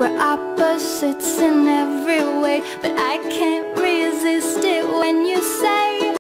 We're opposites in every way, but I can't resist it when you say